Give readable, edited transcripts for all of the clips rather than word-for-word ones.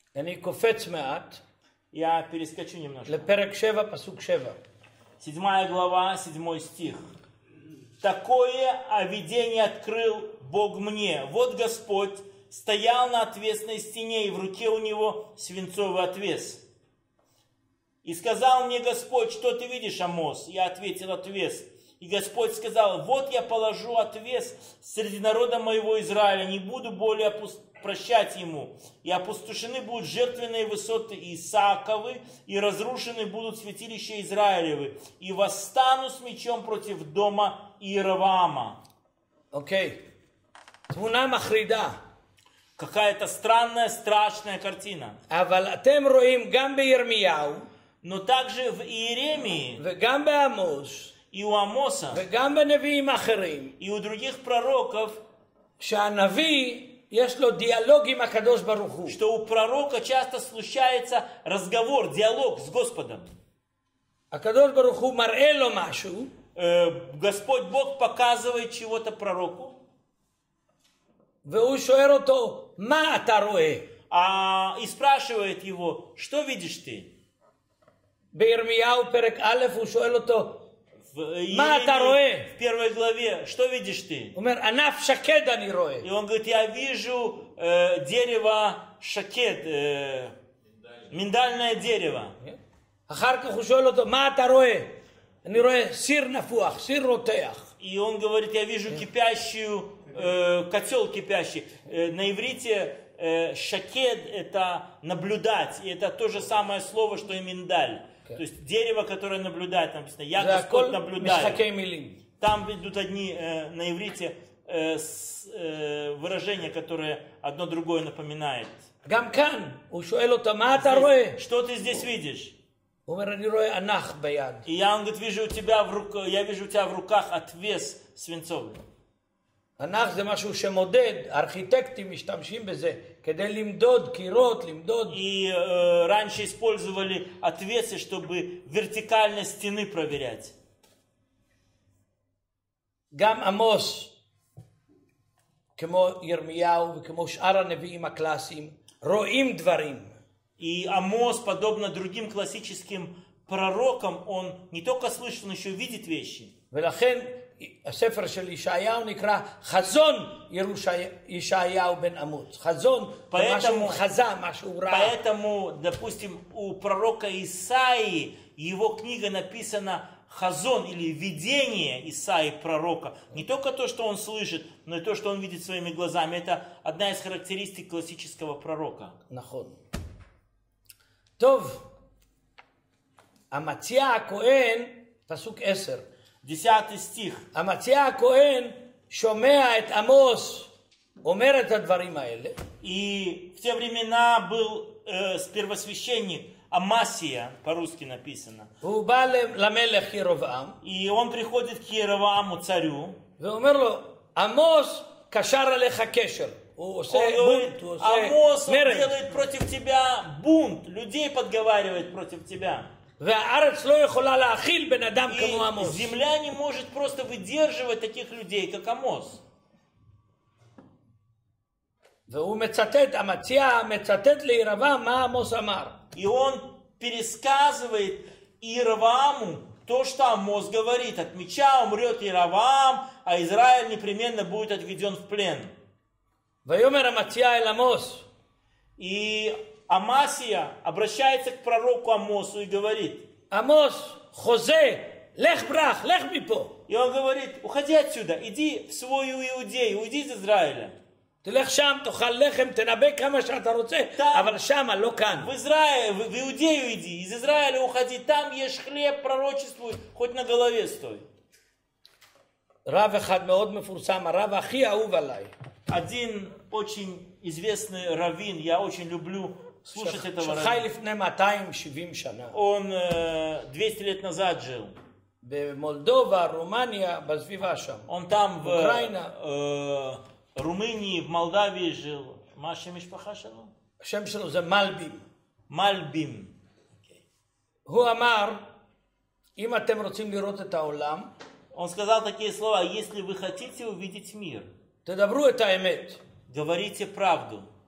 אני קופץ מעט Я перескочу немножко. לפרק 7, פסוק 7. 7 глава, 7 стих. Такое видение открыл Бог мне. Вот Господь стоял на отвесной стене, и в руке у него свинцовый отвес. И сказал мне Господь: что ты видишь, Амос? Я ответил: отвес. И Господь сказал: вот я положу отвес среди народа моего Израиля, не буду более прощать ему. И опустошены будут жертвенные высоты Исааковы, и разрушены будут святилища Израилевы. И восстану с мечом против дома Иеровоама. אוקיי. תמונה מחרידה. Какая-то странная, страшная картина. אבל אתם רואים גם בירמיהו, Но также в Иеремии וגם בעמוס, и у Амоса, וגם בנביאים אחרים, и у других пророков, שהנביא יש לו דיאלוג עם הקדוש ברוך הוא. что у пророка часто случается разговор, диалог с Господом. הקדוש ברוך הוא מראה לו משהו, Господь Бог показывает чего-то пророку, והוא שואל אותו, מה אתה רואה? и спрашивает его: что видишь ты? בירמיהו פרק א' הוא שואל אותו, В מה אתה רואה? в первой главе: что видишь ты? הוא אומר, ענף שקד אני רואה. И он говорит: я вижу дерево шакет, миндальное дерево. אחר כך הוא שואל אותו, מה אתה רואה? אני רואה סיר נפוח, סיר רותח. И он говорит: я вижу кипящую, котел кипящий. На иврите шакед — это наблюдать, и это то же самое слово, что и миндаль. То есть дерево, которое наблюдает, написано: я Господь наблюдаю. Там идут одни на иврите выражения, которые одно другое напоминает. גם כאן, הוא שואל אותו, מה אתה רואה? Что ты здесь видишь? הוא אומר, אני רואה ענך ביד. И я, он говорит, вижу у тебя в руках отвес свинцовый. ענך זה משהו שמודד, ארכיטקטים משתמשים בזה, כדי למדוד קירות, למדוד. И раньше использовали отвесы, чтобы вертикальность стены проверять. גם עמוס, כמו ירמיהו וכמו שאר הנביאים הקלאסיים, רואים דברים. И Амос, подобно другим классическим пророкам, он не только слышит, он еще видит вещи. ולכן הספר של ישעיהו נקרא חזון ישעיהו בן אמוץ. חזון, משהו חזה, משהו רע. Поэтому, допустим, у пророка Исаии его книга написана Хазон или видение Исаии пророка. Не только то, что он слышит, но и то, что он видит своими глазами. Это одна из характеристик классического пророка. נכון. טוב, אמציה הכהן, פסוק 10. 10 стих. אמציה הכהן שומע את עמוס אומר את הדברים האלה. И в те времена был первосвященник Амасия, по-русски написано. והוא בא למלך ירבעם. И он приходит к Иеровоаму, царю. ואומר לו, עמוס קשר עליך קשר. הוא עושה בונט, הוא עושה Амос, он מרד. делает против тебя бунт, людей подговаривает против тебя. והארץ לא יכולה להכיל בן אדם כמו И עמוס. земля не может просто выдерживать таких людей, как Амос. והוא מצטט, אמציה מצטט לירבעם מה עמוס אמר. И он пересказывает Иеровоаму то, что Амос говорит. От меча умрет Иеровоам, а Израиль непременно будет отведен в плен. ויאמר אמציה אל עמוס. И Амасия обращается к пророку Амосу и говорит: עמוס, חוזה, לך ברח, לך מפה. И он говорит: уходи отсюда, иди в свою Иудею, уйди из Израиля. תלך שם, תאכל לחם, תנבא כמה שאתה רוצה, אבל שמה, לא כאן. В Израиль, в Иудею иди, из Израиля уходи, там ешь хлеб, пророчествуй, хоть на голове стой. רב אחד מאוד מפורסם, הרב הכי אהוב עליי. Один очень известный раввин, я очень люблю слушать этого שחי раввина. לפני 270 שנה. Он 200 лет назад жил. במולדובה, רומניה, בסביבה שם. Он там Украина. в Румынии, в Молдавии жил. Маша Мишпаха שלו? השם שלו זה מלבים. Мальбим. הוא אמר, אם אתם רוצים לראות את העולם, Он сказал такие слова: если вы хотите увидеть мир, תדברו את האמת. говорите правду.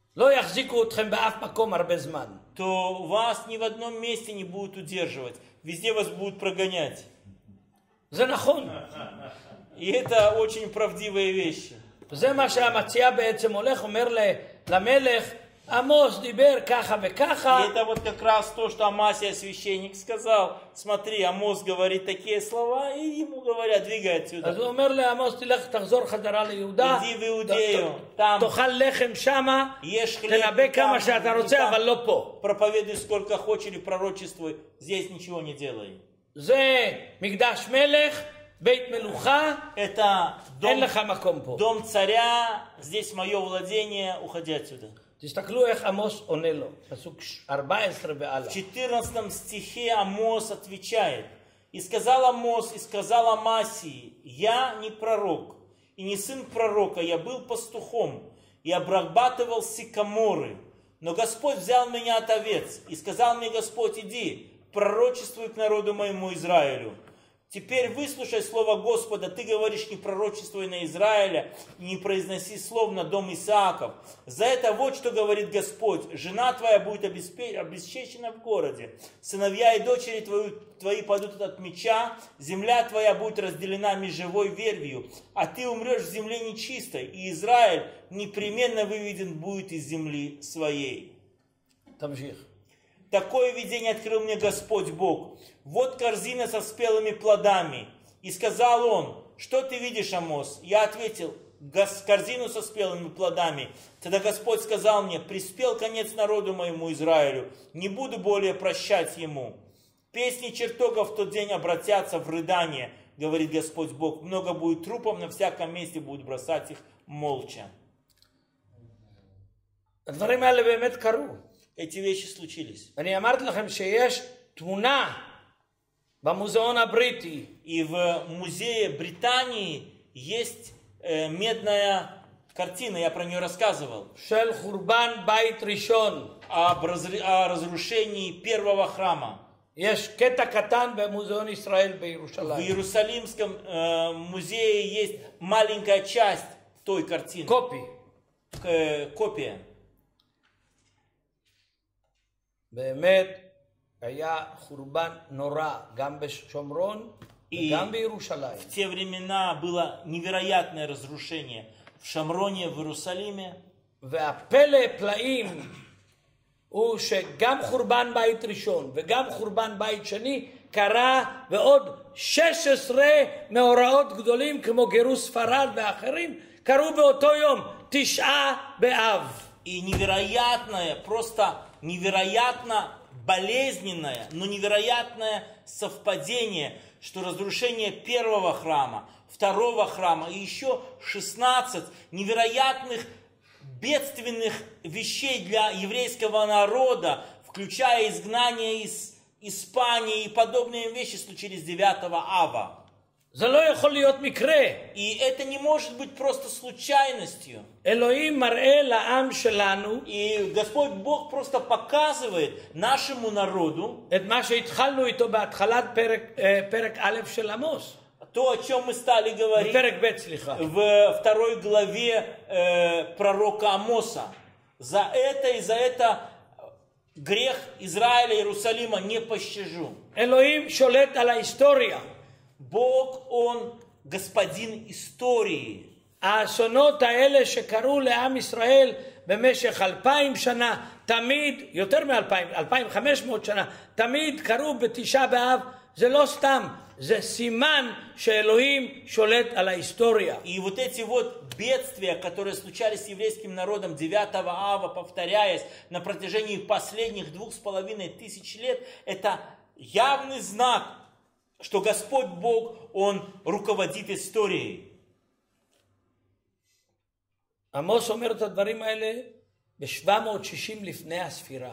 לא יחזיקו אתכם באף מקום הרבה זמן. то вас ни в одном месте не будут удерживать. Везде вас будут прогонять. זה נכון. И это очень правдивые вещи. זה מה שהמציע בעצם הולך, אומר למלך, עמוס דיבר ככה וככה. И это вот как раз то, что Амасия священник сказал. Смотри, Амос говорит такие слова, и ему говорят, двигай отсюда. אז הוא אומר לעמוס, תלך תחזור חזרה ליהודה. иди в Иудею, там תאכל לחם שמה, ешь хлеб, תנבא там, כמה שאתה и רוצה, там אבל לא פה. проповедуй сколько хочешь или пророчествуй, здесь ничего не делай. זה מקדש מלך, בית מלוכה, Это אין לך מקום פה. дом царя, здесь мое владение, уходи отсюда. תסתכלו איך עמוס עונה לו, פסוק 14 והלאה. В 14 стихе Амос отвечает. «И сказал Амос, и сказал Амасии, я не пророк, и не сын пророка, я был пастухом, и обрабатывал сикаморы. Но Господь взял меня от овец, и сказал мне Господь, иди, пророчествуй к народу моему Израилю. Теперь выслушай слово Господа, ты говоришь, не пророчествуй на Израиля, и не произноси слов на дом Исааков. За это вот что говорит Господь, жена твоя будет обесчещена в городе, сыновья и дочери твои падут от меча, земля твоя будет разделена межевой вервью, а ты умрешь в земле нечистой, и Израиль непременно выведен будет из земли своей». תמשיך. Такое видение открыл мне Господь Бог. Вот корзина со спелыми плодами. И сказал он, что ты видишь, Амос? Я ответил, корзину со спелыми плодами. Тогда Господь сказал мне, приспел конец народу моему Израилю. Не буду более прощать ему. Песни чертогов в тот день обратятся в рыдание, говорит Господь Бог. Много будет трупов, на всяком месте будут бросать их молча. הדברים האלה באמת קרו. Эти вещи случились. אני אמרתי לכם שיש תמונה במוזיאון הבריטי. И в музее Британии есть медная картина, я про нее рассказывал. של חורבן בית ראשון. О разрушении первого храма. יש קטע קטן במוזיאון ישראל В בירושלים. Иерусалимском музее есть маленькая часть той картины. Копия. באמת היה חורבן נורא גם בשומרון וגם בירושלים. В те времена было невероятное разрушение в Шамроне, в Иерусалиме. והפלא פלאים הוא שגם חורבן בית ראשון וגם חורבן בית שני קרה ועוד 16 מאורעות גדולים כמו גירוש ספרד ואחרים קרו באותו יום, 9 באב. И невероятное, просто невероятно болезненное, но невероятное совпадение, что разрушение первого храма, второго храма и еще 16 невероятных бедственных вещей для еврейского народа, включая изгнание из Испании и подобные вещи случились 9 ава. זה לא יכול להיות מקרה. И это не может быть просто случайностью. אלוהים מראה לעם שלנו И Господь Бог просто показывает нашему народу את מה שהתחלנו איתו בהתחלת פרק א' של עמוס. то, о чем мы стали говорить בפרק ב', סליחה. в второй главе пророка Амоса. За это грех Израиля, Иерусалима не пощажу. אלוהים שולט על ההיסטוריה. Бог, Он господин истории. האסונות האלה שקרו לעם ישראל במשך 2000 שנה, תמיד, יותר מ-2500 שנה, תמיד קרו בתשעה באב, זה לא סתם, זה סימן שאלוהים שולט על ההיסטוריה. И вот эти вот бедствия, которые случались с еврейским народом 9 ава, повторяясь на протяжении последних 2500 лет, это явный знак, что Господь Бог, Он руководит историей. עמוס אומר את הדברים האלה ב-760 לפני הספירה.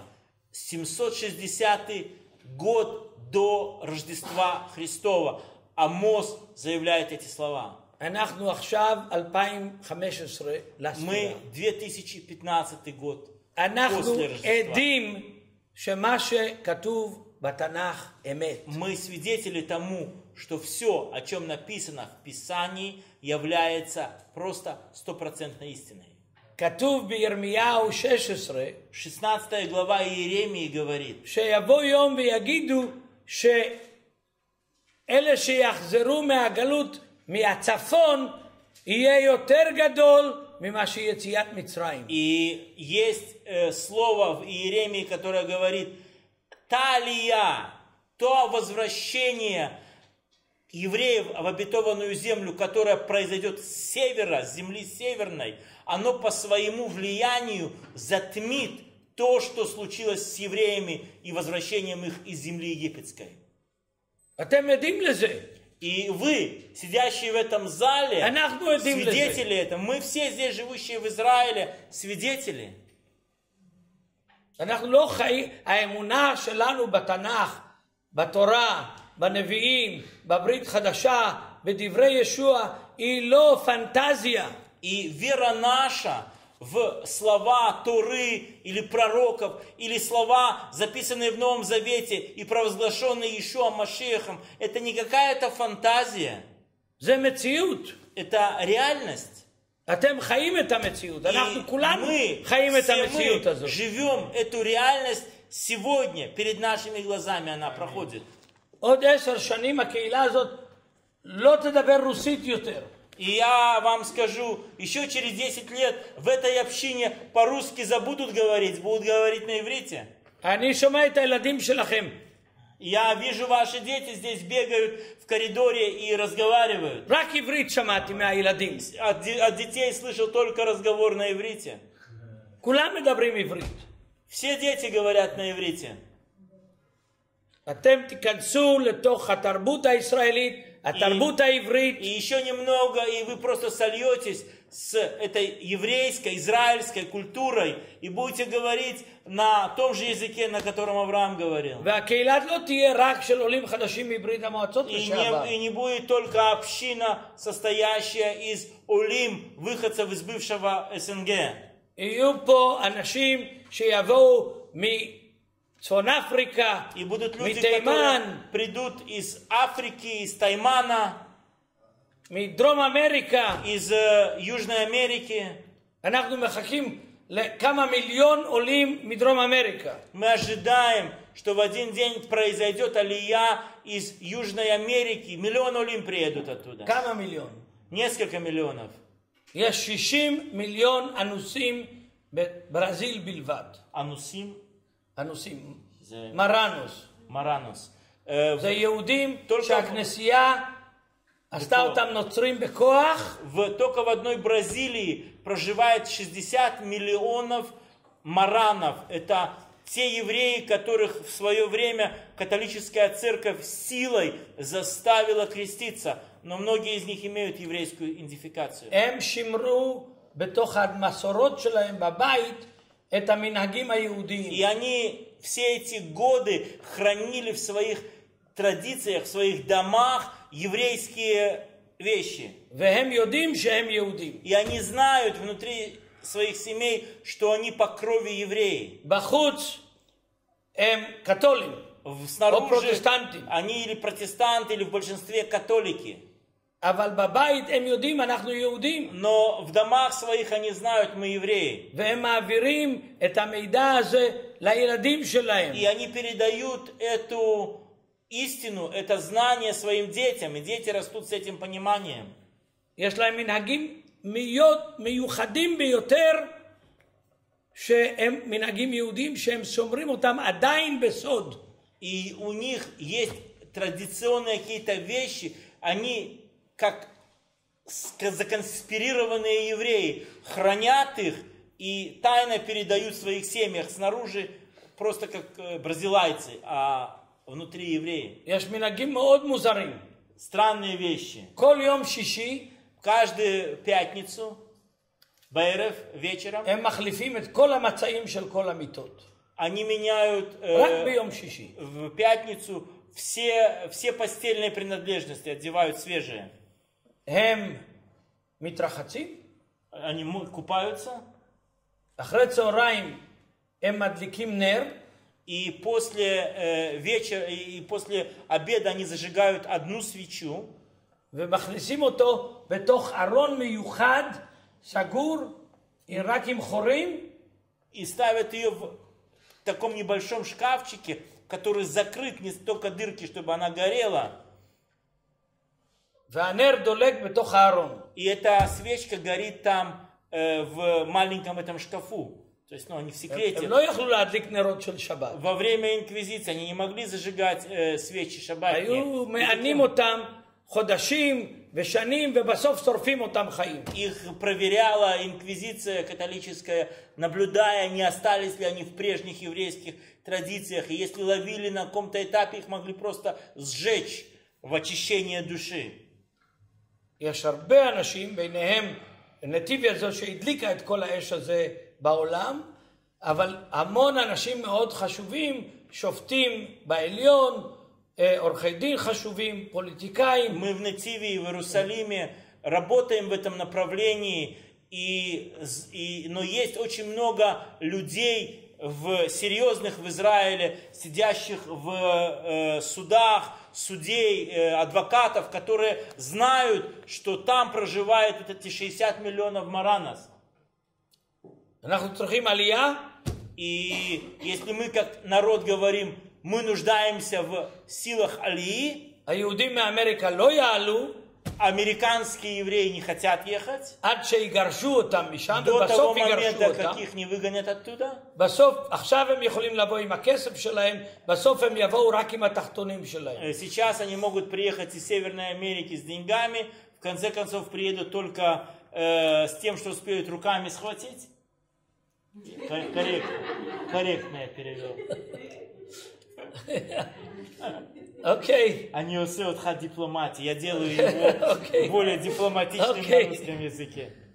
760 год до Рождества Христова. Амос заявляет эти слова. אנחנו עכשיו 2015 לספירה. Мы 2015 год אנחנו после Рождества. עדים שמה שכתוב בתנ"ך אמת. Мы свидетели тому, что все, о чем написано в Писании, является просто стопроцентной истиной. כתוב בירמיהו 16, 16 глава Иеремии говорит, שיבוא יום ויגידו שאלה שיחזרו מהגלות מהצפון יהיה יותר גדול ממה שיציאת מצרים. и есть слово в Иеремии, которое говорит, та алия, то возвращение евреев в обетованную землю, которое произойдет с севера, с земли северной, оно по своему влиянию затмит то, что случилось с евреями и возвращением их из земли египетской. אתם עדים לזה. И вы, сидящие в этом зале, אנחנו עדים לזה. свидетели этого. Мы все здесь, живущие в Израиле, свидетели. אנחנו לא חיים, האמונה שלנו בתנ"ך, בתורה, בנביאים, בברית חדשה, בדברי ישוע, היא לא פנטזיה. И вера наша в слова Торы или пророков, или слова, записанные в Новом Завете и провозглашенные Иешуа Машиахом, это не какая-то фантазия. זה מציאות. Это реальность. אתם חיים את המציאות. אנחנו כולנו мы, חיים את все המציאות мы הזאת. живем эту реальность сегодня, перед нашими глазами она проходит. עוד 10 שנים הקהילה הזאת לא תדבר רוסית יותר. И я вам скажу, еще через 10 лет в этой общине по-русски забудут говорить, будут говорить на иврите. אני שומע את הילדים שלכם. Я вижу, ваши дети здесь бегают в коридоре и разговаривают. רק עברית שמעתי מהילדים. От детей слышал только разговор на иврите. כולם מדברים עברית. Все дети говорят на иврите. אתם תיכנסו לתוך התרבות הישראלית, התרבות העברית. И еще немного, и вы просто сольетесь с этой еврейской, израильской культурой и будете говорить на том же языке, на котором Авраам говорил. והקהילה לא תהיה רק של עולים חדשים מברית המועצות לשעבר. И не будет только община, состоящая из улим, выходцев из бывшего СНГ. יהיו פה אנשים שיבואו מצפון אפריקה, И будут люди, מתימן, которые придут из Африки, из Таймана, מדרום אמריקה. из Южной Америки. אנחנו מחכים לכמה מיליון עולים מדרום אמריקה. Мы ожидаем, что в один день произойдет алия из Южной Америки. Миллион улим приедут оттуда. כמה מיליון? Несколько миллионов. יש 60 מיליון אנוסים בברזיל בלבד. Анусим, אנוסים, זה מרנוס. Маранус. זה יהודים только- שהכנסייה עשתה אותם נוצרים בכוח. Только в одной Бразилии проживает 60 миллионов маранов. Это те евреи, которых в свое время католическая церковь силой заставила креститься. Но многие из них имеют еврейскую идентификацию. הם שימרו בתוך המסורות שלהם בבית את המנהגים И היהודיים. они все эти годы хранили в своих традициях, в своих домах еврейские вещи. והם יודעים שהם יהודים. И они знают внутри своих семей, что они по крови евреи. בחוץ הם קתולים או Снаружи פרוטסטנטים. они или протестанты, или в большинстве католики. אבל בבית הם יודעים אנחנו יהודים. Но в домах своих они знают, мы евреи. והם מעבירים את המידע הזה לילדים שלהם. И они передают эту истину, это знание своим детям. И дети растут с этим пониманием. יש להם מנהגים מיוחדים ביותר, שהם מנהגים יהודים שהם שומרים אותם עדיין בסוד. И у них есть традиционные какие-то вещи, они как законспирированные евреи хранят их и тайно передают в своих семьях. Снаружи просто как бразилайцы, а внутри евреи. יש מנהגים מאוד מוזרים. Странные вещи. כל יום שישי Каждую пятницу, בערב, вечером, הם מחליפים את כל המצעים של כל המיטות. они меняют רק ביום שישי. в пятницу все постельные принадлежности, одевают свежие. הם מתרחצים, Они купаются, אחרי צהריים הם מדליקים נר, и после вечера, и после обеда они зажигают одну свечу, ומכניסים אותו בתוך ארון מיוחד, סגור, רק עם חורים, и ставят ее в таком небольшом шкафчике, который закрыт, не столько дырки, чтобы она горела. והנר דולק בתוך הארון. И эта свечка горит там в маленьком этом шкафу. То есть, они в секрете. הם לא יכלו להדליק נרות של שבת. Во время инквизиции они не могли зажигать свечи шаббатные. היו מענים אותם חודשים ושנים, ובסוף שורפים אותם חיים. Их проверяла инквизиция католическая, наблюдая, не остались ли они в прежних еврейских традициях. И если ловили на каком-то этапе, их могли просто сжечь в очищение души. יש הרבה אנשים, ביניהם נתיביה זו שהדליקה את כל האש הזה בעולם, אבל המון אנשים מאוד חשובים, שופטים בעליון, עורכי דין חשובים, פוליטיקאים. Мы в Нетиве и в Иерусалиме работаем в этом направлении, но есть очень много людей серьезных в Израиле, сидящих в судах, судей, адвокатов, которые знают, что там проживают вот эти 60 миллионов маранос. אנחנו צריכים עלייה. И если мы как народ говорим, мы нуждаемся в силах алии, היהודים מאמריקה לא יעלו, американские евреи не хотят ехать, עד שיגרשו אותם משם, до того ובסוף יגרשו момента, אותם. как их не выгонят оттуда. בסוף, עכשיו הם יכולים לבוא עם הכסף שלהם, בסוף הם יבואו רק עם התחתונים שלהם. Сейчас они могут приехать из Северной Америки с деньгами, в конце концов приедут только с тем, что успеют руками схватить. Корректно я перевел. אוקיי. אני עושה אותך דיפלומטי, я делаю его более дипломатичным на русском языке.